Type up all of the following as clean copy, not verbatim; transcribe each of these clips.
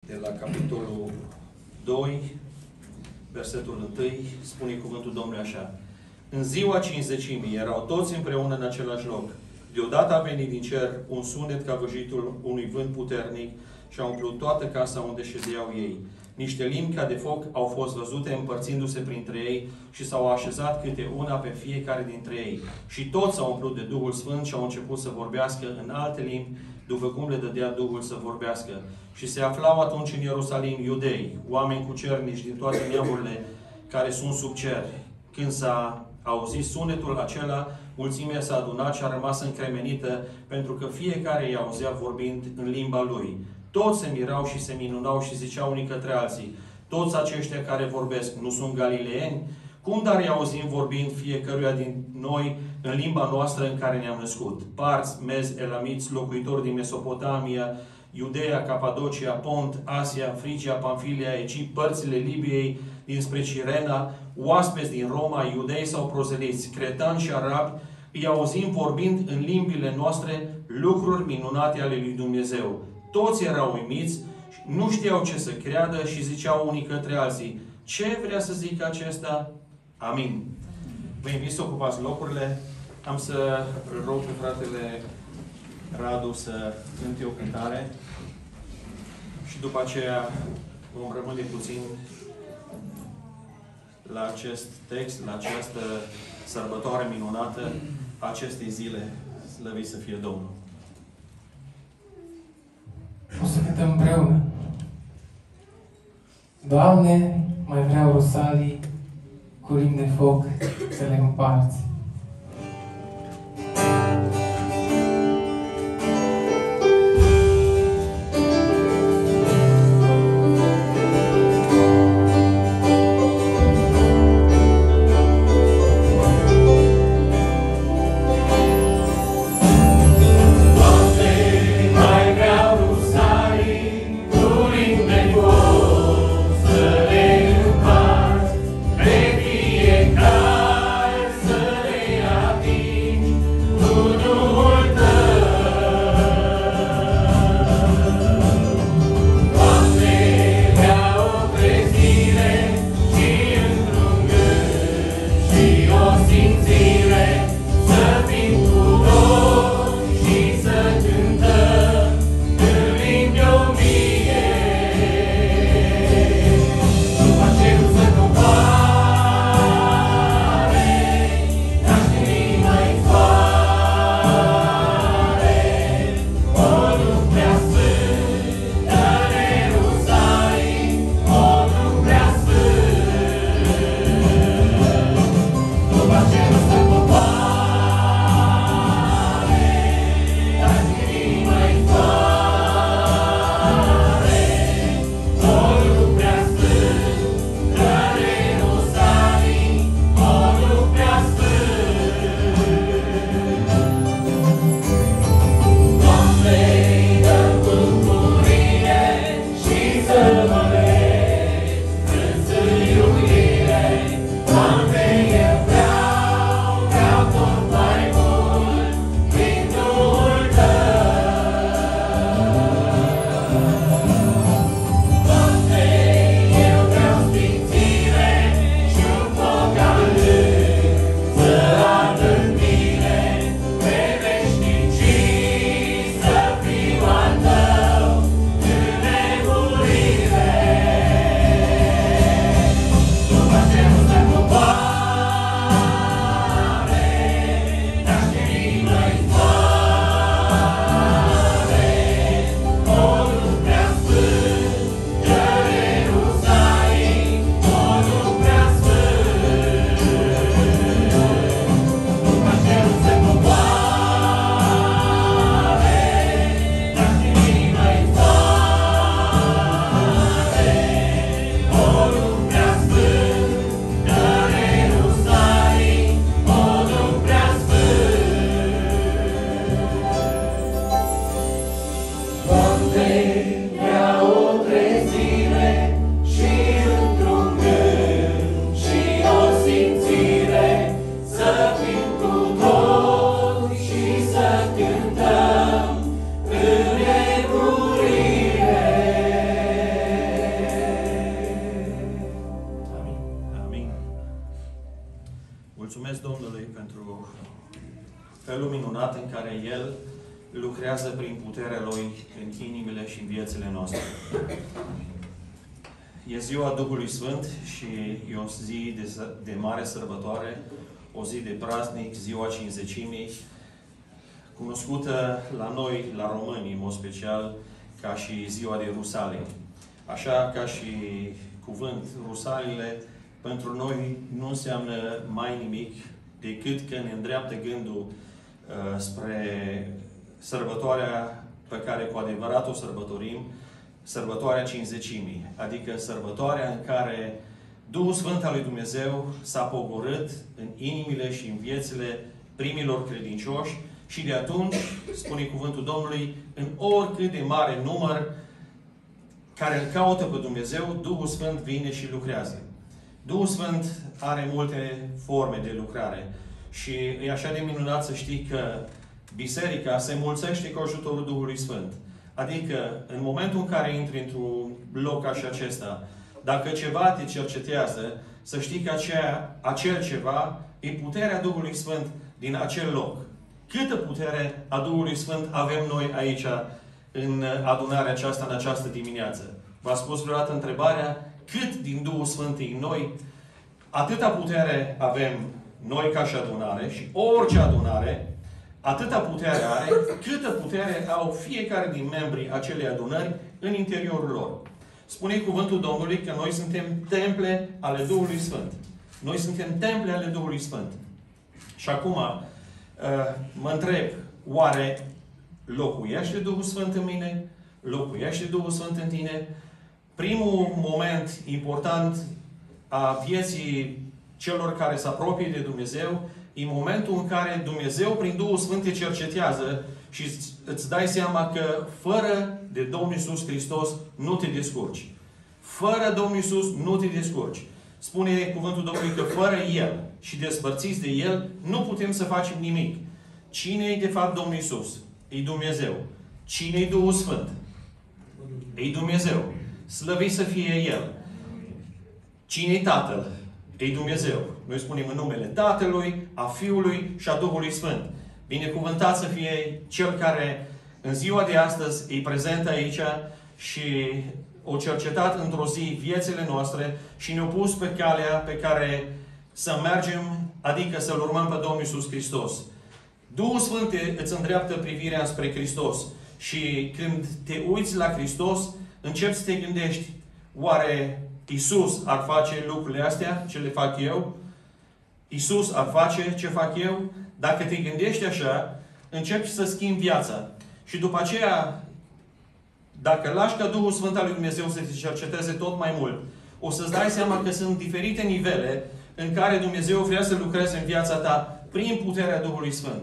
de la capitolul 2, versetul 1, spune cuvântul Domnului așa. În ziua cincizecimii erau toți împreună în același loc. Deodată a venit din cer un sunet ca văjitul unui vânt puternic și a umplut toată casa unde ședeau ei. Niște limbi ca de foc au fost văzute împărțindu-se printre ei și s-au așezat câte una pe fiecare dintre ei. Și toți s-au umplut de Duhul Sfânt și au început să vorbească în alte limbi, după cum le dădea Duhul să vorbească. Și se aflau atunci în Ierusalim iudei, oameni cucernici din toate neamurile care sunt sub cer. Când s-a auzit sunetul acela, mulțimea s-a adunat și a rămas încremenită, pentru că fiecare îi auzea vorbind în limba lui. Toți se mirau și se minunau și ziceau unii către alții: toți aceștia care vorbesc nu sunt galileeni? Cum dar îi auzim vorbind fiecăruia din noi în limba noastră în care ne-am născut? Parți, mezi, elamiți, locuitori din Mesopotamia, Iudeea, Capadocia, Pont, Asia, Frigia, Pamfilia, Egipt, părțile Libiei, dinspre Cirena, oaspeți din Roma, iudei sau prozeliți, cretani și arabi, îi auzim vorbind în limbile noastre lucruri minunate ale lui Dumnezeu. Toți erau uimiți, nu știau ce să creadă și ziceau unii către alții: ce vrea să zică acesta? Amin. Vă invit să ocupați locurile. Am să îl rog pe fratele Radu să cânte o cântare și după aceea vom rămâne puțin la acest text, la această sărbătoare minunată a acestei zile. Slăvit să fie Domnul! O să cântăm împreună. Doamne, mai vreau rosalii cu limbi de foc să le împarți. Să mulțumesc Domnului pentru felul minunat în care El lucrează prin puterea Lui în inimile și în viețile noastre. E ziua Duhului Sfânt și e o zi de mare sărbătoare, o zi de praznic, ziua Cincizecimii, cunoscută la noi, la români, în mod special, ca și ziua de Rusalii. Așa ca și cuvânt, Rusalile, pentru noi nu înseamnă mai nimic decât că ne îndreaptă gândul spre sărbătoarea pe care cu adevărat o sărbătorim, sărbătoarea Cincizecimii, adică sărbătoarea în care Duhul Sfânt al lui Dumnezeu s-a pogorât în inimile și în viețile primilor credincioși și de atunci, spune cuvântul Domnului, în oricât de mare număr care îl caută pe Dumnezeu, Duhul Sfânt vine și lucrează. Duhul Sfânt are multe forme de lucrare și e așa de minunat să știi că biserica se mulțește cu ajutorul Duhului Sfânt. Adică, în momentul în care intri într-un loc ca și acesta, dacă ceva te cercetează, să știi că acel ceva e puterea Duhului Sfânt din acel loc. Câtă putere a Duhului Sfânt avem noi aici, în adunarea aceasta, în această dimineață? V-ați pus vreodată întrebarea? Cât din Duhul Sfânt e în noi? Atâta putere avem noi ca și adunare și orice adunare, atâta putere are, câtă putere au fiecare din membrii acelei adunări în interiorul lor. Spune cuvântul Domnului că noi suntem temple ale Duhului Sfânt. Noi suntem temple ale Duhului Sfânt. Și acum mă întreb, oare locuiește Duhul Sfânt în mine? Locuiește Duhul Sfânt în tine? Primul moment important a vieții celor care se apropie de Dumnezeu e momentul în care Dumnezeu, prin Duhul Sfânt, te cercetează și îți dai seama că fără de Domnul Iisus Hristos nu te descurci. Fără Domnul Iisus nu te descurci. Spune cuvântul Domnului că fără El și despărțiți de El nu putem să facem nimic. Cine e de fapt Domnul Iisus? E Dumnezeu. Cine e Duhul Sfânt? E Dumnezeu. Slăvit să fie El. Cine e Tatăl? E Dumnezeu. Noi spunem în numele Tatălui, a Fiului și a Duhului Sfânt. Binecuvântat să fie Cel care în ziua de astăzi e prezent aici și o cercetat într-o zi viețile noastre și ne-a pus pe calea pe care să mergem, adică să-L urmăm pe Domnul Iisus Hristos. Duhul Sfânt îți îndreaptă privirea spre Hristos și când te uiți la Hristos, începi să te gândești, oare Iisus ar face lucrurile astea, ce le fac eu? Iisus ar face ce fac eu? Dacă te gândești așa, începi să schimbi viața. Și după aceea, dacă lași ca Duhul Sfânt al lui Dumnezeu să te cerceteze tot mai mult, o să-ți dai seama că sunt diferite nivele în care Dumnezeu vrea să lucreze în viața ta prin puterea Duhului Sfânt.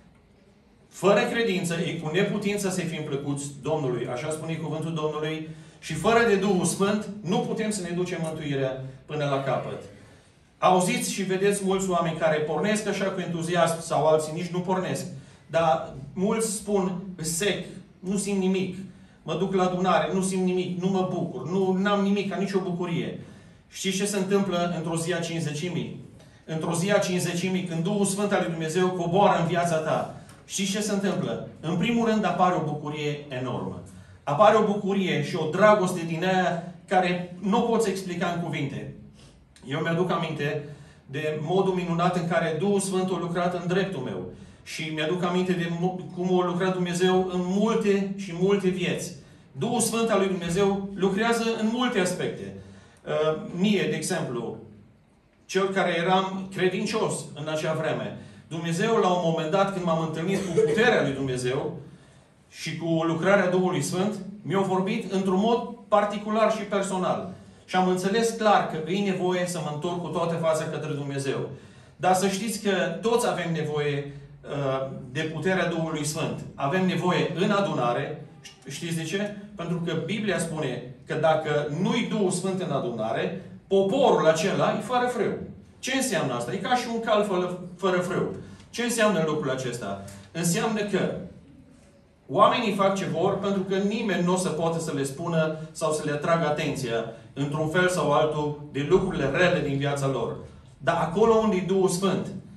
Fără credință, e cu neputință să fim plăcuți Domnului. Așa spune cuvântul Domnului. Și fără de Duhul Sfânt, nu putem să ne ducem mântuirea până la capăt. Auziți și vedeți mulți oameni care pornesc așa cu entuziasm sau alții nici nu pornesc. Dar mulți spun sec, nu simt nimic. Mă duc la adunare, nu simt nimic, nu mă bucur, nu am nimic, nicio bucurie. Știți ce se întâmplă într-o zi a Cincizecimii? Într-o zi a Cincizecimii, când Duhul Sfânt al lui Dumnezeu coboară în viața ta, știți ce se întâmplă? În primul rând apare o bucurie enormă. Apare o bucurie și o dragoste din aia care nu poți explica în cuvinte. Eu mi-aduc aminte de modul minunat în care Duhul Sfânt a lucrat în dreptul meu. Și mi-aduc aminte de cum a lucrat Dumnezeu în multe și multe vieți. Duhul Sfânt al lui Dumnezeu lucrează în multe aspecte. Mie, de exemplu, cel care eram credincios în acea vreme, Dumnezeu, la un moment dat, când m-am întâlnit cu puterea lui Dumnezeu și cu lucrarea Duhului Sfânt, mi-a vorbit într-un mod particular și personal. Și am înțeles clar că e nevoie să mă întorc cu toată fața către Dumnezeu. Dar să știți că toți avem nevoie de puterea Duhului Sfânt. Avem nevoie în adunare. Știți de ce? Pentru că Biblia spune că dacă nu-i Duhul Sfânt în adunare, poporul acela e fără frâu. Ce înseamnă asta? E ca și un cal fără frâu. Ce înseamnă lucrul acesta? Înseamnă că oamenii fac ce vor pentru că nimeni nu o să poată să le spună sau să le atragă atenția într-un fel sau altul de lucrurile rele din viața lor. Dar acolo unde e Duhul Sfânt,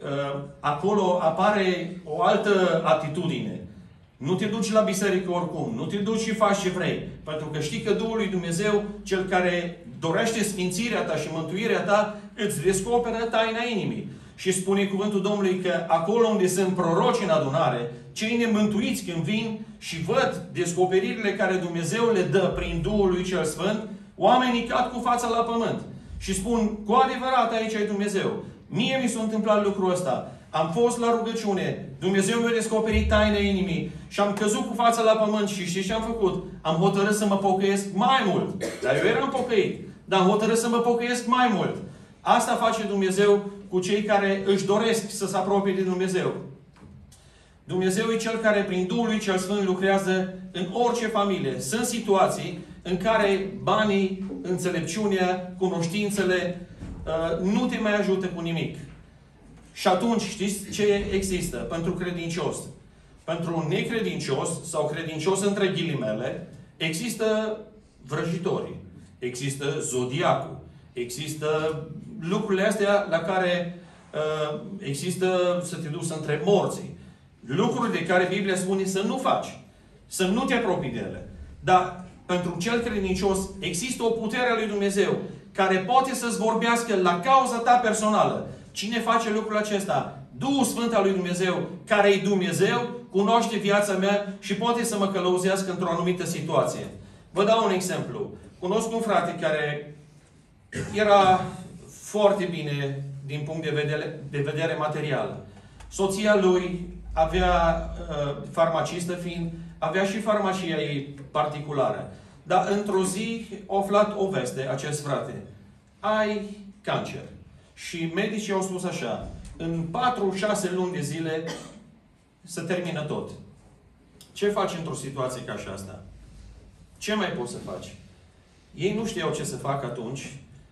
acolo apare o altă atitudine. Nu te duci la biserică oricum, nu te duci și faci ce vrei, pentru că știi că Duhul lui Dumnezeu, Cel care dorește sfințirea ta și mântuirea ta, îți descoperă taina inimii. Și spune cuvântul Domnului că acolo unde sunt proroci în adunare, cei nemântuiți când vin și văd descoperirile care Dumnezeu le dă prin Duhul lui Cel Sfânt, oamenii cad cu fața la pământ. Și spun, cu adevărat aici e Dumnezeu. Mie mi s-a întâmplat lucrul ăsta. Am fost la rugăciune, Dumnezeu mi-a descoperit taina inimii și am căzut cu fața la pământ și știți ce am făcut? Am hotărât să mă pocăiesc mai mult. Dar eu eram pocăit. Dar am hotărât să mă pocăiesc mai mult. Asta face Dumnezeu cu cei care își doresc să se apropie de Dumnezeu. Dumnezeu e Cel care prin Duhul lui Cel Sfânt lucrează în orice familie. Sunt situații în care banii, înțelepciunea, cunoștințele nu te mai ajută cu nimic. Și atunci știți ce există pentru credincios? Pentru un necredincios sau credincios între ghilimele, există vrăjitorii, există zodiacul, există lucrurile astea la care există să te duci între morții. Lucruri de care Biblia spune să nu faci, să nu te apropii de ele. Dar pentru cel credincios există o putere a lui Dumnezeu care poate să-ți vorbească la cauza ta personală. Cine face lucrul acesta? Duhul Sfânt al lui Dumnezeu, care e Dumnezeu, cunoaște viața mea și poate să mă călăuzească într-o anumită situație. Vă dau un exemplu. Cunosc un frate care era foarte bine din punct de vedere material. Soția lui avea, farmacistă fiind, avea și farmacia ei particulară. Dar într-o zi a aflat o veste, acest frate. Ai cancer. Și medicii au spus așa, în 4-6 luni de zile se termină tot. Ce faci într-o situație ca asta? Ce mai poți să faci? Ei nu știau ce să facă atunci,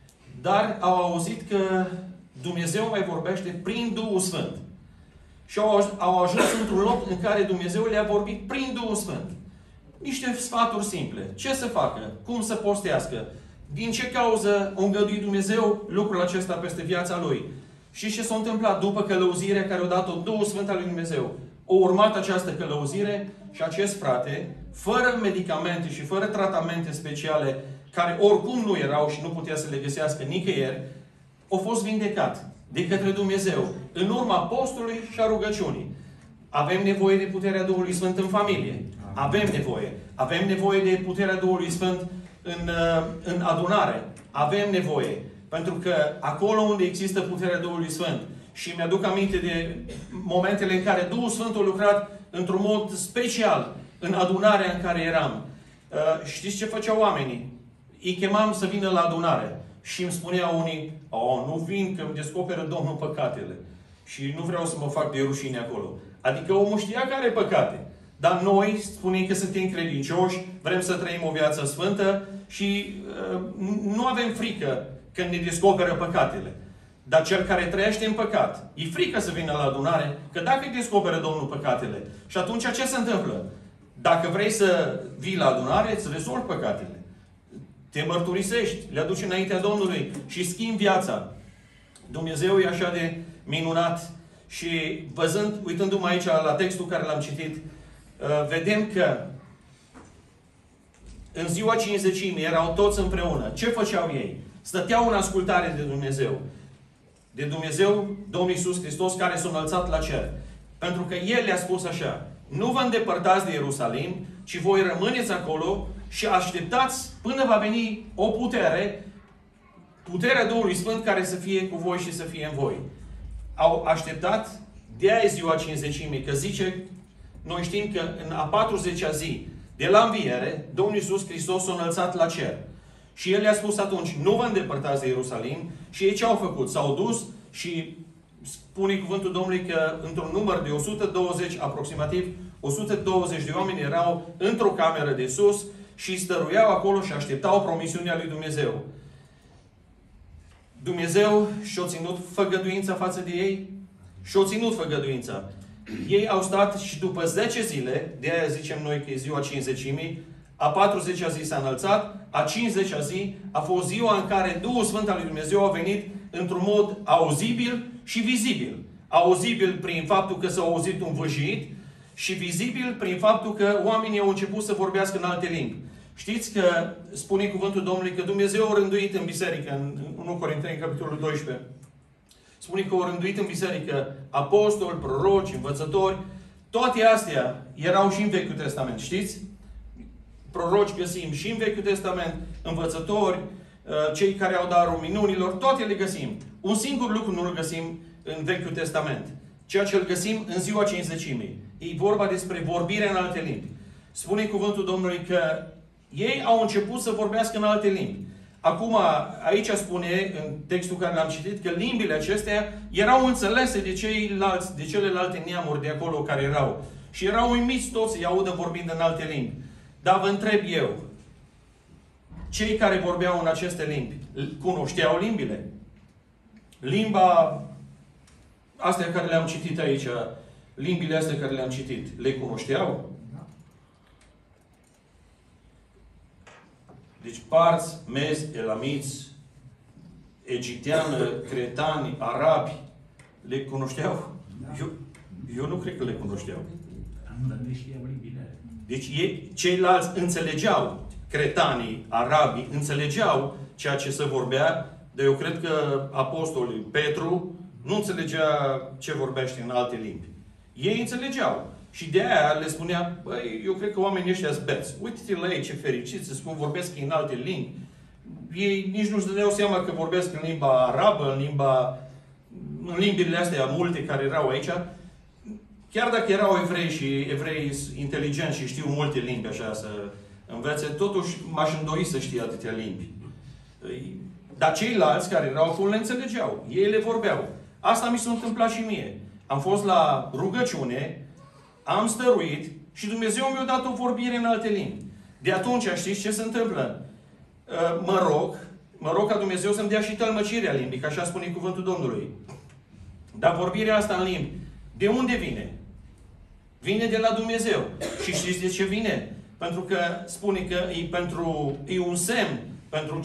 dar au auzit că Dumnezeu mai vorbește prin Duhul Sfânt. Și au ajuns într-un loc în care Dumnezeu le-a vorbit prin Duhul Sfânt. Niște sfaturi simple. Ce să facă? Cum să postească? Din ce cauză a îngăduit Dumnezeu lucrul acesta peste viața lui? Și ce s-a întâmplat după călăuzirea care a dat-o Duhul Sfânt al lui Dumnezeu? A urmat această călăuzire și acest frate, fără medicamente și fără tratamente speciale, care oricum nu erau și nu putea să le găsească nicăieri, a fost vindecat de către Dumnezeu în urma postului și a rugăciunii. Avem nevoie de puterea Duhului Sfânt în familie. Avem nevoie. Avem nevoie de puterea Duhului Sfânt în adunare. Avem nevoie. Pentru că acolo unde există puterea Duhului Sfânt, și mi-aduc aminte de momentele în care Duhul Sfânt a lucrat într-un mod special în adunarea în care eram. Știți ce făceau oamenii? Îi chemam să vină la adunare. Și îmi spuneau unii, nu vin că îmi descoperă Domnul păcatele. Și nu vreau să mă fac de rușine acolo. Adică omul știa că are păcate. Dar noi spunem că suntem credincioși, vrem să trăim o viață sfântă și nu avem frică când ne descoperă păcatele. Dar cel care trăiește în păcat, e frică să vină la adunare, că dacă îi descoperă Domnul păcatele, și atunci ce se întâmplă? Dacă vrei să vii la adunare, îți rezolvi păcatele. Te mărturisești, le aduci înaintea Domnului și schimbi viața. Dumnezeu e așa de minunat și văzând, uitându-mă aici la textul care l-am citit, vedem că în ziua Cincizecimii erau toți împreună. Ce făceau ei? Stăteau în ascultare de Dumnezeu. De Dumnezeu, Domnul Iisus Hristos, care s-a înălțat la cer. Pentru că El le-a spus așa, nu vă îndepărtați de Ierusalim, ci voi rămâneți acolo și așteptați până va veni o putere, puterea Duhului Sfânt care să fie cu voi și să fie în voi. Au așteptat, de-aia ziua Cincizecimii, că zice, noi știm că în a 40-a zi de la înviere, Domnul Iisus Hristos s-a înălțat la cer. Și El le-a spus atunci, nu vă îndepărtați de Ierusalim. Și ei ce au făcut? S-au dus și spune cuvântul Domnului că într-un număr de 120, aproximativ 120 de oameni erau într-o cameră de sus și stăruiau acolo și așteptau promisiunea lui Dumnezeu. Dumnezeu și-a ținut făgăduința față de ei? Și-a ținut făgăduința. Ei au stat și după 10 zile, de aia zicem noi că e ziua Cincizecimii, a 40-a zi s-a înălțat, a 50-a zi a fost ziua în care Duhul Sfânt al lui Dumnezeu a venit într-un mod auzibil și vizibil. Auzibil prin faptul că s-a auzit un văjit și vizibil prin faptul că oamenii au început să vorbească în alte limbi. Știți că spune cuvântul Domnului că Dumnezeu a rânduit în biserică, în 1 Corinteni, capitolul 12, spune că a rânduit în biserică apostoli, proroci, învățători. Toate astea erau și în Vechiul Testament, știți? Proroci găsim și în Vechiul Testament, învățători, cei care au darul minunilor, toate le găsim. Un singur lucru nu îl găsim în Vechiul Testament. Ceea ce îl găsim în ziua Cincizecimii. E vorba despre vorbirea în alte limbi. Spune cuvântul Domnului că ei au început să vorbească în alte limbi. Acum, aici spune, în textul care l-am citit, că limbile acestea erau înțelese de celelalte neamuri de acolo care erau. Și erau uimiți toți să-i audă vorbind în alte limbi. Dar vă întreb eu, cei care vorbeau în aceste limbi, cunoșteau limbile? Limba astea care le-am citit aici, limbile astea care le-am citit, le cunoșteau? Deci parți, mezi, elamiți, egipteană, cretani, arabi, le cunoșteau? Eu nu cred că le cunoșteau. Deci ei, ceilalți înțelegeau, cretanii, arabii, înțelegeau ceea ce se vorbea, dar eu cred că apostolul Petru nu înțelegea ce vorbește în alte limbi. Ei înțelegeau. Și de aia le spunea, băi, eu cred că oamenii ăștia sunt beți. Uite-te la ei ce fericiți, îți spun, vorbesc în alte limbi. Ei nici nu-și dădeau seama că vorbesc în limba arabă, în limbile astea multe care erau aici. Chiar dacă erau evrei și evrei inteligenți și știu multe limbi așa să învețe, totuși m-aș îndoi să știe atâtea limbi. Dar ceilalți care erau acolo le înțelegeau. Ei le vorbeau. Asta mi s-a întâmplat și mie. Am fost la rugăciune, am stăruit și Dumnezeu mi-a dat o vorbire în alte limbi. De atunci, știți ce se întâmplă? Mă rog ca Dumnezeu să-mi dea și tălmăcirea limbii, că așa spune cuvântul Domnului. Dar vorbirea asta în limbi, de unde vine? Vine de la Dumnezeu. Și știți de ce vine? Pentru că spune că e un semn pentru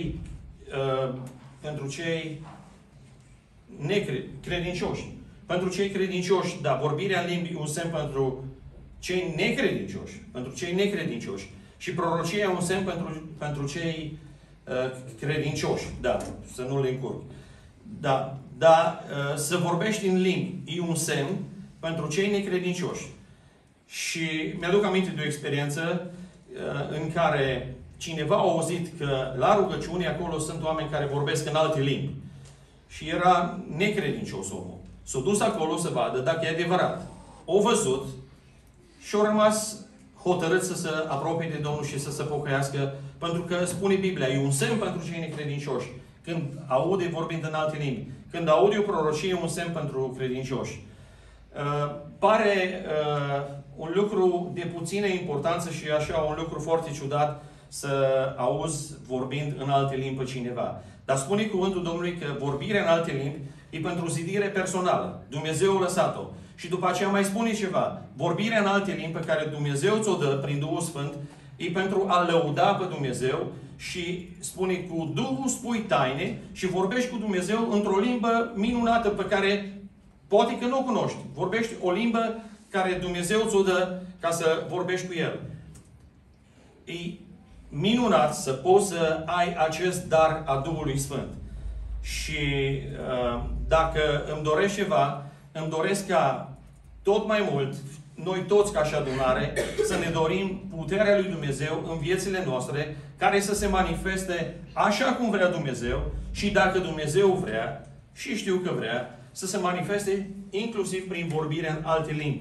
cei necredincioși. Pentru cei credincioși, da, vorbirea în limbi e un semn pentru cei necredincioși. Pentru cei necredincioși. Și prorocia e un semn pentru cei credincioși. Da, să nu le încurc. Da, să vorbești în limbi e un semn pentru cei necredincioși. Și mi-aduc aminte de o experiență în care cineva a auzit că la rugăciune acolo sunt oameni care vorbesc în alte limbi. Și era necredincios omul. S-a dus acolo să vadă dacă e adevărat. O văzut și a rămas hotărât să se apropie de Domnul și să se pocăiască, pentru că spune Biblia, e un semn pentru cei necredincioși. Când aude vorbind în alte limbi. Când aude o prorocie, e un semn pentru credincioși. Pare un lucru de puțină importanță și așa un lucru foarte ciudat să auzi vorbind în alte limbi pe cineva. Dar spune cuvântul Domnului că vorbirea în alte limbi e pentru zidire personală. Dumnezeu a lăsat-o. Și după aceea mai spune ceva. Vorbirea în alte limbi pe care Dumnezeu ți-o dă prin Duhul Sfânt e pentru a lăuda pe Dumnezeu și spune cu Duhul spui taine și vorbești cu Dumnezeu într-o limbă minunată pe care poate că nu o cunoști. Vorbești o limbă care Dumnezeu ți-o dă ca să vorbești cu El. E minunat să poți să ai acest dar a Duhului Sfânt. Și dacă îmi dorești ceva, îmi doresc ca tot mai mult, noi toți ca și adunare, să ne dorim puterea lui Dumnezeu în viețile noastre, care să se manifeste așa cum vrea Dumnezeu și dacă Dumnezeu vrea, și știu că vrea, să se manifeste inclusiv prin vorbirea în alte limbi.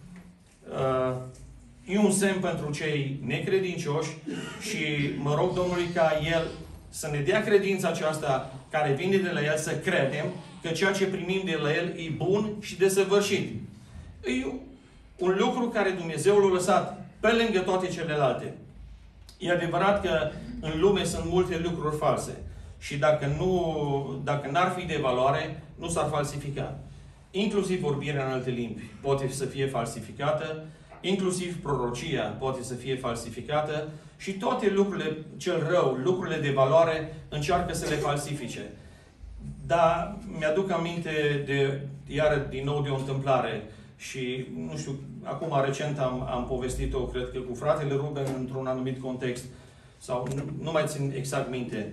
E un semn pentru cei necredincioși și mă rog Domnului ca El să ne dea credința aceasta care vine de la El, să credem că ceea ce primim de la El e bun și desăvârșit. E un lucru care Dumnezeu l-a lăsat pe lângă toate celelalte. E adevărat că în lume sunt multe lucruri false și dacă n-ar fi de valoare, nu s-ar falsifica. Inclusiv vorbirea în alte limbi poate să fie falsificată, inclusiv prorocia poate să fie falsificată și toate lucrurile cel rău, lucrurile de valoare, încearcă să le falsifice. Dar mi-aduc aminte iară din nou de o întâmplare și, nu știu, acum recent am povestit-o, cred că cu fratele Ruben într-un anumit context, sau nu mai țin exact minte.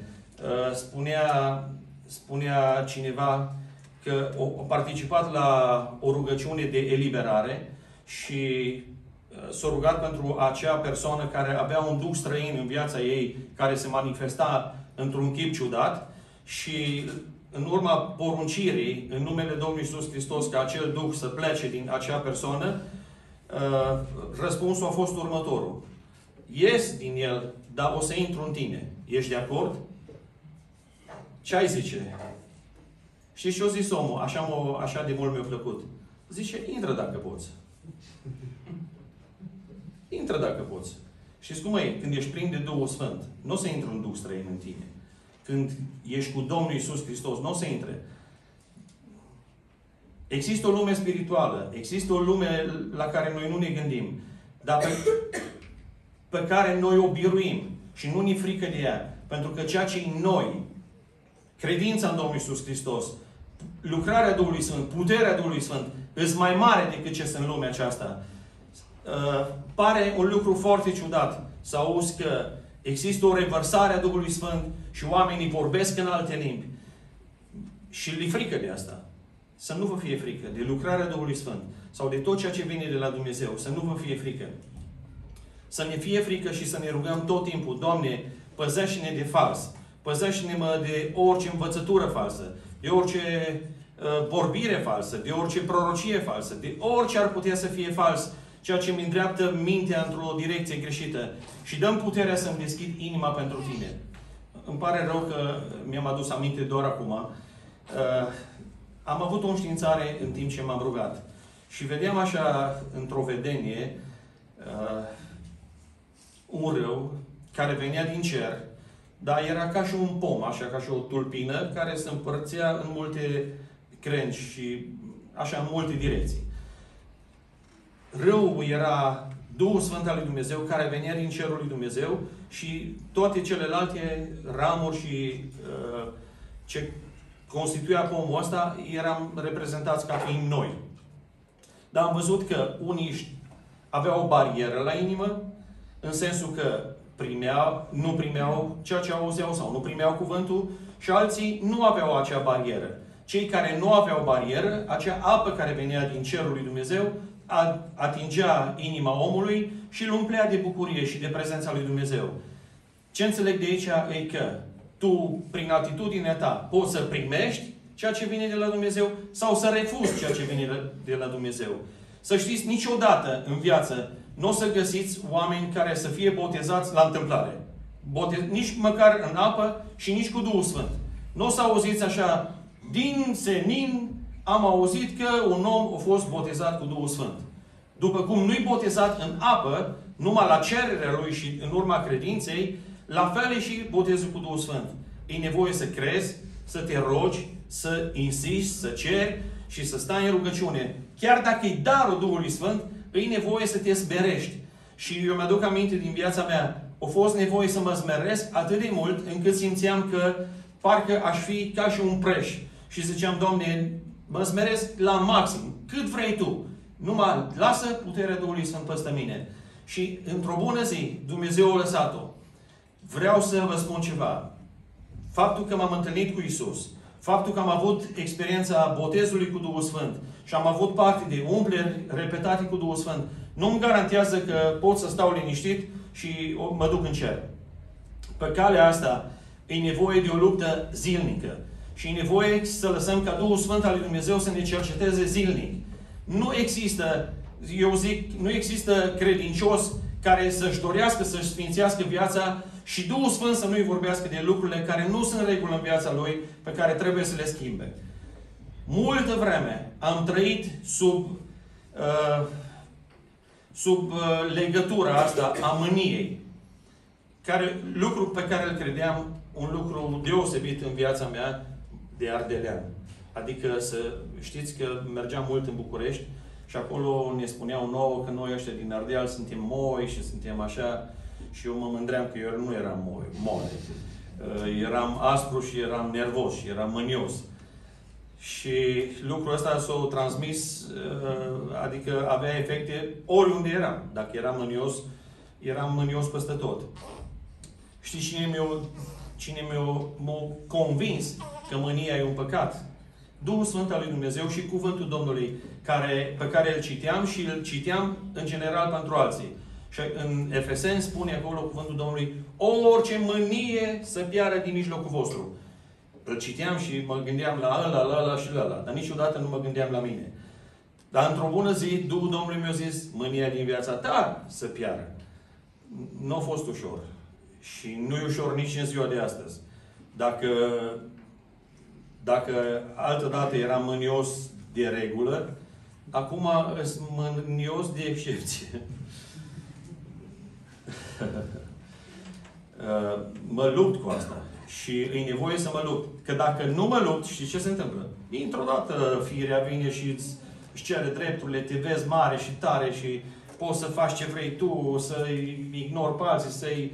Spunea cineva că a participat la o rugăciune de eliberare și s-a rugat pentru acea persoană care avea un duh străin în viața ei, care se manifesta într-un chip ciudat și în urma poruncirii, în numele Domnului Iisus Hristos, ca acel duh să plece din acea persoană, răspunsul a fost următorul. Ies din el, dar o să intru în tine. Ești de acord? Ce ai zice? Știți ce a zis omul? Așa de mult mi-a plăcut. Zice, intră dacă poți. Intră dacă poți. Știți cum e? Când ești plin de Duhul Sfânt, nu o să intre un duh străin în tine. Când ești cu Domnul Iisus Hristos, nu o să intre. Există o lume spirituală, există o lume la care noi nu ne gândim, dar pe care noi o biruim și nu ne frică de ea. Pentru că ceea ce în noi, credința în Domnul Iisus Hristos, lucrarea Duhului Sfânt, puterea Duhului Sfânt, îs mai mare decât ce sunt în lumea aceasta. Pare un lucru foarte ciudat să auzi că există o revărsare a Duhului Sfânt și oamenii vorbesc în alte limbi. Și li frică de asta. Să nu vă fie frică de lucrarea Duhului Sfânt sau de tot ceea ce vine de la Dumnezeu. Să nu vă fie frică. Să ne fie frică și să ne rugăm tot timpul. Doamne, păzește-ne de fals. Păzește-ne de orice învățătură falsă, de orice vorbire falsă, de orice prorocie falsă, de orice ar putea să fie fals, ceea ce îmi îndreaptă mintea într-o direcție greșită. Și dăm puterea să-mi deschid inima pentru Tine. Îmi pare rău că mi-am adus aminte doar acum. Am avut o înștiințare în timp ce m-am rugat. Și vedeam așa, într-o vedenie, un râu care venea din cer, dar era ca și un pom, așa ca și o tulpină, care se împărțea în multe crengi și așa în multe direcții. Râul era Duhul Sfânt al lui Dumnezeu, care venea din cerul lui Dumnezeu și toate celelalte ramuri și ce constituia pomul ăsta eram reprezentați ca fiind noi. Dar am văzut că unii aveau o barieră la inimă, în sensul că nu primeau ceea ce auzeau sau nu primeau cuvântul și alții nu aveau acea barieră. Cei care nu aveau barieră, acea apă care venea din cerul lui Dumnezeu, atingea inima omului și îl umplea de bucurie și de prezența lui Dumnezeu. Ce înțeleg de aici e că tu, prin atitudinea ta, poți să primești ceea ce vine de la Dumnezeu sau să refuzi ceea ce vine de la Dumnezeu. Să știți, niciodată în viață nu o să găsiți oameni care să fie botezați la întâmplare. Nici măcar în apă și nici cu Duhul Sfânt. Nu o să auziți așa, din senin am auzit că un om a fost botezat cu Duhul Sfânt. După cum nu-i botezat în apă, numai la cererea lui și în urma credinței, la fel e și botezul cu Duhul Sfânt. E nevoie să crezi, să te rogi, să insisti, să ceri și să stai în rugăciune. Chiar dacă e darul Duhului Sfânt, e nevoie să te smerești. Și eu mi-aduc aminte din viața mea, a fost nevoie să mă smeresc atât de mult încât simțeam că parcă aș fi ca și un preș. Și ziceam, Doamne, mă smeresc la maxim, cât vrei Tu. Numai lasă puterea Duhului Sfânt peste mine. Și într-o bună zi, Dumnezeu a lăsat-o. Vreau să vă spun ceva. Faptul că m-am întâlnit cu Iisus, faptul că am avut experiența botezului cu Duhul Sfânt și am avut parte de umpleri repetate cu Duhul Sfânt, nu îmi garantează că pot să stau liniștit și mă duc în cer. Pe calea asta e nevoie de o luptă zilnică. Și e nevoie să lăsăm ca Duhul Sfânt al lui Dumnezeu să ne cerceteze zilnic. Nu există, eu zic, nu există credincios care să-și dorească să-și sfințească viața și Duhul Sfânt să nu-i vorbească de lucrurile care nu sunt în regulă în viața lui, pe care trebuie să le schimbe. Multă vreme am trăit sub legătura asta a mâniei. Lucru pe care îl credeam un lucru deosebit în viața mea de ardelean. Adică să știți că mergeam mult în București și acolo ne spuneau nouă că noi ăștia din Ardeal suntem moi și suntem așa. Și eu mă mândream că eu nu eram moale. Eram aspru și eram nervos și eram mânios. Și lucrul ăsta s-a transmis, adică avea efecte oriunde eram. Dacă eram mânios peste tot. Știți cine m-a convins că mânia e un păcat? Duhul Sfânt al lui Dumnezeu și Cuvântul Domnului pe care îl citeam și îl citeam în general pentru alții. Și în Efeseni spune acolo Cuvântul Domnului: orice mânie să piară din mijlocul vostru. Îl citeam și mă gândeam la ăla și la ăla, dar niciodată nu mă gândeam la mine. Dar într-o bună zi, Duhul Domnului mi-a zis: mânia din viața ta să piară. Nu a fost ușor. Și nu e ușor nici în ziua de astăzi. Dacă altădată eram mânios de regulă, acum sunt mânios de excepție. Mă lupt cu asta. Și e nevoie să mă lupt. Că dacă nu mă lupt, știi ce se întâmplă? Dintr-o dată firea vine și îți cere drepturile, te vezi mare și tare și poți să faci ce vrei tu, să-i ignori pe alții, să-i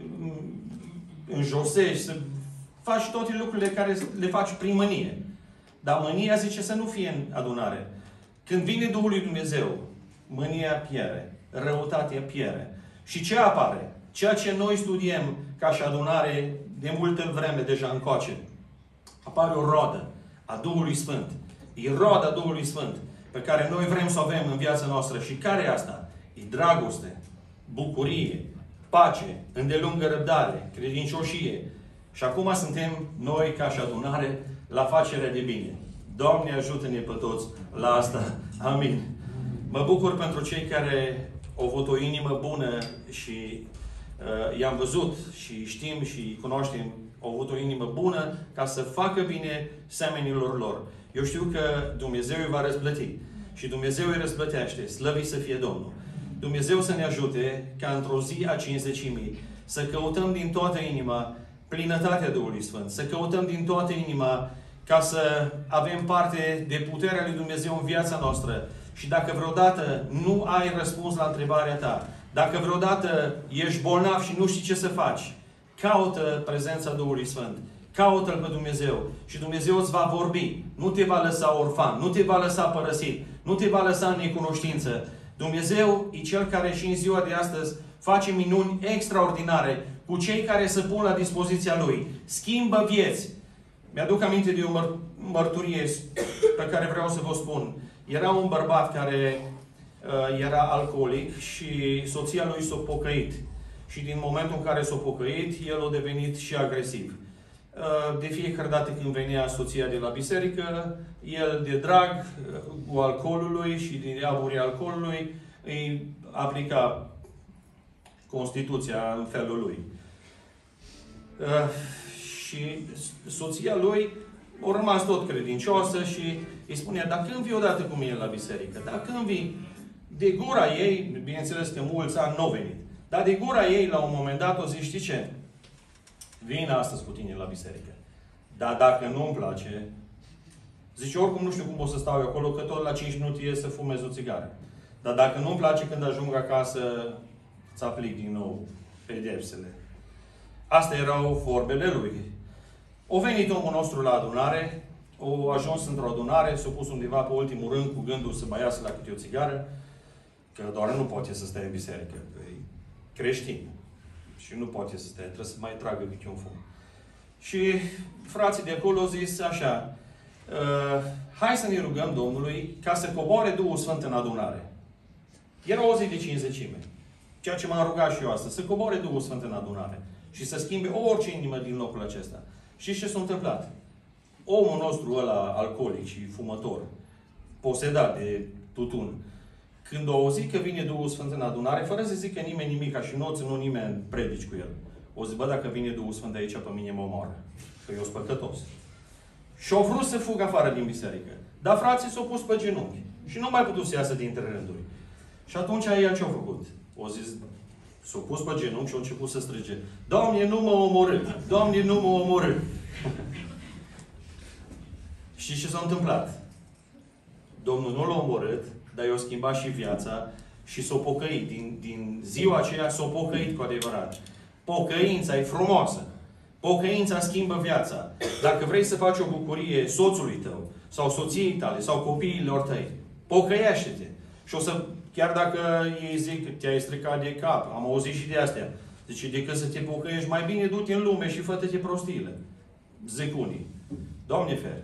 înjosești, să faci toate lucrurile care le faci prin mânie. Dar mânia zice să nu fie în adunare. Când vine Duhul lui Dumnezeu, mânia piere, răutatea piere. Și ce apare? Ceea ce noi studiem ca și adunare de multă vreme deja încoace. Apare o rodă a Duhului Sfânt. E roada Duhului Sfânt pe care noi vrem să o avem în viața noastră. Și care e asta? E dragoste, bucurie, pace, îndelungă răbdare, credincioșie. Și acum suntem noi ca și adunare la facerea de bine. Doamne, ajută-ne pe toți la asta. Amin. Mă bucur pentru cei care au avut o inimă bună și i-am văzut și știm și cunoaștem, au avut o inimă bună ca să facă bine semenilor lor. Eu știu că Dumnezeu îi va răsplăti. Și Dumnezeu îi răsplătește. Slăvit să fie Domnul. Dumnezeu să ne ajute ca într-o zi a Cincizecimii să căutăm din toată inima plinătatea Duhului Sfânt. Să căutăm din toată inima ca să avem parte de puterea lui Dumnezeu în viața noastră. Și dacă vreodată nu ai răspuns la întrebarea ta, dacă vreodată ești bolnav și nu știi ce să faci, caută prezența Duhului Sfânt. Caută-L pe Dumnezeu și Dumnezeu îți va vorbi. Nu te va lăsa orfan, nu te va lăsa părăsit, nu te va lăsa în necunoștință. Dumnezeu e Cel care și în ziua de astăzi face minuni extraordinare cu cei care se pun la dispoziția Lui. Schimbă vieți. Mi-aduc aminte de o mărturie pe care vreau să vă spun. Era un bărbat care era alcoolic și soția lui s-a pocăit. Și din momentul în care s-a pocăit, el a devenit și agresiv. De fiecare dată când venea soția de la biserică, el de drag cu alcoolului și din aburii alcoolului îi aplica Constituția în felul lui. Și soția lui a rămas tot credincioasă și îi spunea: dar când vii odată cu mine la biserică? Dar când vii? De gura ei, bineînțeles că mulți ani n-au venit, dar de gura ei la un moment dat o zice: știi ce? Vin astăzi cu tine la biserică. Dar dacă nu-mi place, zice, oricum nu știu cum o să stau eu acolo, că tot la 5 minute ies să fumez o țigară. Dar dacă nu-mi place, când ajung acasă, îți aplic din nou pedepsele. Astea erau vorbele lui. O venit omul nostru la adunare, o ajuns într-o adunare, s-a pus undeva pe ultimul rând cu gândul să mai iasă la câte o țigară, că doar nu poate să stea în biserică. E creștin. Și nu poate să stea, trebuie să mai tragă câte un fum. Și frații de acolo au zis așa: hai să ne rugăm Domnului ca să coboare Duhul Sfânt în adunare. Era o zi de Cincizecime. Ceea ce m-am rugat și eu astăzi, să coboare Duhul Sfânt în adunare și să schimbe orice inimă din locul acesta. Și ce s-a întâmplat? Omul nostru ăla alcoolic și fumător, posedat de tutun, când o auzit că vine Duhul Sfânt în adunare, fără să zică nimeni nimic, și nu ținut nimeni predici cu el, o zi: bă, dacă vine Duhul Sfânt de aici, pe mine mă omoară, că eu sunt păcătos. Și au vrut să fugă afară din biserică. Dar frații s-au pus pe genunchi și nu mai putut să iasă dintre rânduri. Și atunci el ce-au făcut? O zis, s-au pus pe genunchi și au început să strige: Doamne, nu mă omorâ! Doamne, nu mă omorâ! Și ce s-a întâmplat? Domnul nu l-a omorât, dar i-a schimbat și viața și s-a pocăit. Din ziua aceea s-a pocăit cu adevărat. Pocăința e frumoasă. Pocăința schimbă viața. Dacă vrei să faci o bucurie soțului tău, sau soției tale, sau copiilor tăi. Pocăiește-te. Și o să, chiar dacă ei zic că te-ai stricat de cap, am auzit și de astea, zice, decât să te pocăiești, mai bine du-te în lume și fă-te prostiile. Zic unii. Doamne fere,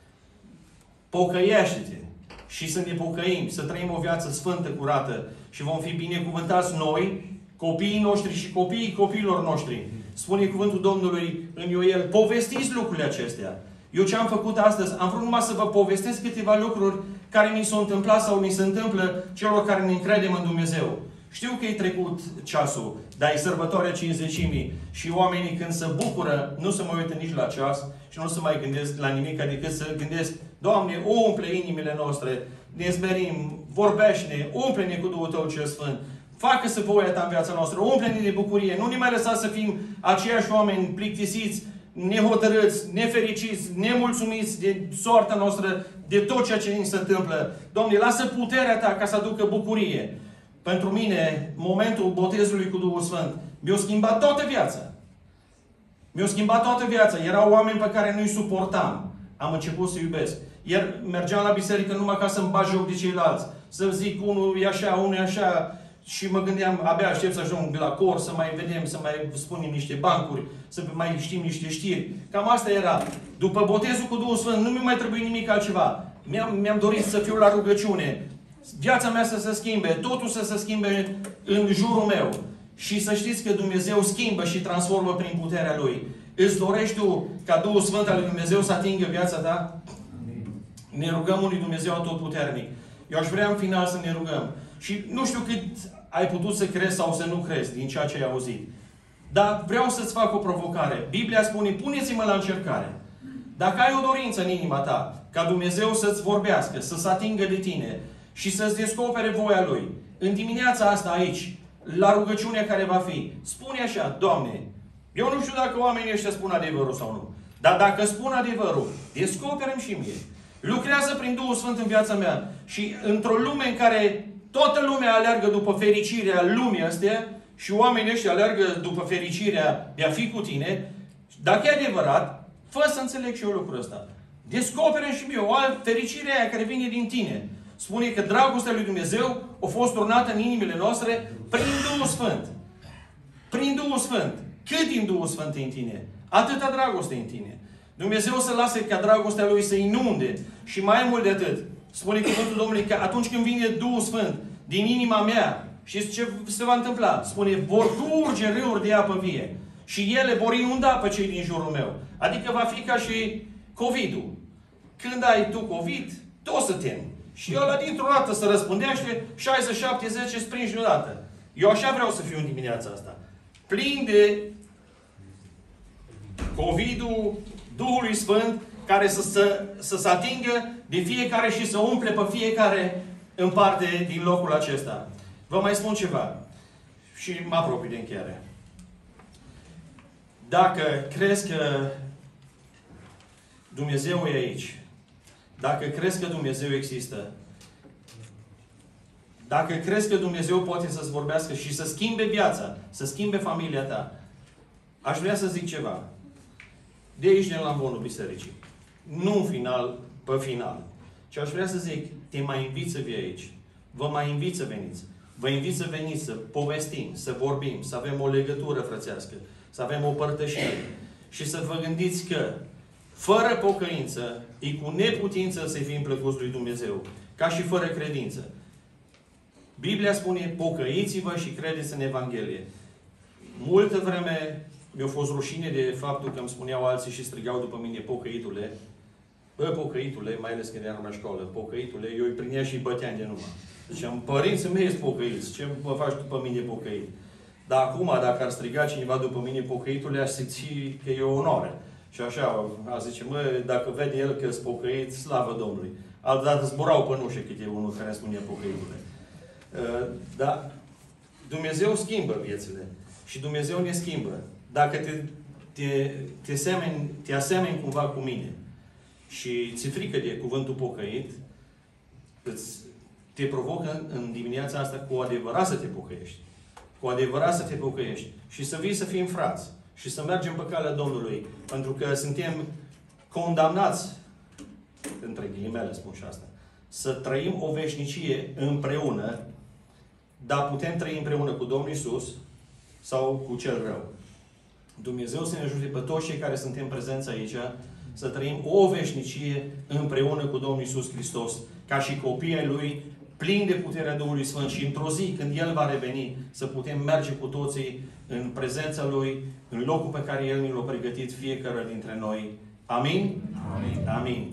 pocăiește-te și să ne pocăim, să trăim o viață sfântă, curată și vom fi binecuvântați noi, copiii noștri și copiii copiilor noștri. Spune cuvântul Domnului în Ioel, povestiți lucrurile acestea. Eu ce am făcut astăzi, am vrut numai să vă povestesc câteva lucruri care mi s-au întâmplat sau mi se întâmplă celor care ne încredem în Dumnezeu. Știu că e trecut ceasul, dar e sărbătoarea Cincizecimii și oamenii când se bucură, nu se mai uită nici la ceas și nu se mai gândesc la nimic, decât să gândesc, Doamne, umple inimile noastre, ne smerim, vorbește-ne, umple-ne cu Duhul Tău cel Sfânt, facă-se voia Ta în viața noastră, umple-ne de bucurie, nu ne mai lăsa să fim aceiași oameni plictisiți, nehotărâți, nefericiți, nemulțumiți de soarta noastră, de tot ceea ce ni se întâmplă. Doamne, lasă puterea Ta ca să aducă bucurie. Pentru mine, momentul botezului cu Duhul Sfânt mi-a schimbat toată viața. Mi-a schimbat toată viața. Erau oameni pe care nu-i suportam. Am început să iubesc. Iar mergeam la biserică numai ca să-mi bag joc de ceilalți. Să zic, unul e așa, unul e așa. Și mă gândeam, abia aștept să ajung la cor, să mai vedem, să mai spunem niște bancuri, să mai știm niște știri. Cam asta era. După botezul cu Duhul Sfânt, nu mi mai trebuie nimic altceva. Mi-am dorit să fiu la rugăciune. Viața mea să se schimbe, totul să se schimbe în jurul meu. Și să știți că Dumnezeu schimbă și transformă prin puterea Lui. Îți dorești tu ca Duhul Sfânt al lui Dumnezeu să atingă viața ta? Ne rugăm unui Dumnezeu atotputernic. Eu aș vrea în final să ne rugăm. Și nu știu cât ai putut să crezi sau să nu crezi din ceea ce ai auzit. Dar vreau să-ți fac o provocare. Biblia spune, puneți-mă la încercare. Dacă ai o dorință în inima ta, ca Dumnezeu să-ți vorbească, să se atingă de tine și să-ți descopere voia Lui, în dimineața asta aici, la rugăciunea care va fi, spune așa, Doamne, eu nu știu dacă oamenii ăștia spun adevărul sau nu, dar dacă spun adevărul, descoperă-mi și mie. Lucrează prin Duhul Sfânt în viața mea și într-o lume în care toată lumea aleargă după fericirea lumii astea și oamenii ăștia aleargă după fericirea de a fi cu tine, dacă e adevărat, fă să înțeleg și eu lucrul ăsta. Descoperă-mi și mie o fericirea aia care vine din tine. Spune că dragostea lui Dumnezeu a fost turnată în inimile noastre prin Duhul Sfânt. Prin Duhul Sfânt. Cât din Duhul Sfânt e în tine? Atâta dragoste în tine. Dumnezeu să lase ca dragostea Lui să inunde. Și mai mult de atât, spune cuvântul Domnului că atunci când vine Duhul Sfânt din inima mea, știți ce se va întâmpla? Spune, vor curge râuri de apă vie. Și ele vor inunda pe cei din jurul meu. Adică va fi ca și COVID-ul. Când ai tu COVID, tu o să temi. Și ăla dintr-o dată se răspândește, 60-70 springi deodată. Eu așa vreau să fiu în dimineața asta. Plin de COVID-ul Duhului Sfânt, care să se atingă de fiecare și să umple pe fiecare în parte din locul acesta. Vă mai spun ceva. Și mă apropii de încheiere. Dacă crezi că Dumnezeu e aici, dacă crezi că Dumnezeu există, dacă crezi că Dumnezeu poate să-ți vorbească și să schimbe viața, să schimbe familia ta, aș vrea să zic ceva. De aici, de la amvonul bisericii. Nu în final, pe final. Și aș vrea să zic, te mai invit să vii aici. Vă mai invit să veniți. Vă invit să veniți, să povestim, să vorbim, să avem o legătură frățească, să avem o părtășie. Și să vă gândiți că fără pocăință, e cu neputință să fim plăcuți lui Dumnezeu. Ca și fără credință. Biblia spune, pocăiți-vă și credeți în Evanghelie. Multă vreme mi-a fost rușine de faptul că îmi spuneau alții și strigau după mine, pocăitule. Bă, pocăitule, mai ales când eram la școală, pocăitule, eu îi prinea și îi băteam de numai. Ziceam, părinții mei sunt pocăiți, ce mă faci după mine pocăit? Dar acum, dacă ar striga cineva după mine pocăitule, aș simți că e o onoare. Și așa, a zice, mă, dacă vede el că sunt pocăit, slavă Domnului. Altădată zburau pe nușe câte unul care spunea pocăitule. Dar Dumnezeu schimbă viețile. Și Dumnezeu ne schimbă. Dacă te asemeni cumva cu mine și ți frică de cuvântul pocăit, te provocă în dimineața asta cu adevărat să te pocăiești. Cu adevărat să te pocăiești. Și să vii să fim frați. Și să mergem pe calea Domnului. Pentru că suntem condamnați între ghilimele spun și asta, să trăim o veșnicie împreună, dar putem trăi împreună cu Domnul Iisus sau cu cel rău. Dumnezeu să ne ajute pe toți cei care suntem prezenți aici să trăim o veșnicie împreună cu Domnul Iisus Hristos, ca și copiii ai Lui, plini de puterea Duhului Sfânt și într-o zi, când El va reveni, să putem merge cu toții în prezența Lui, în locul pe care El ne l-a pregătit fiecare dintre noi. Amin? Amin. Amin.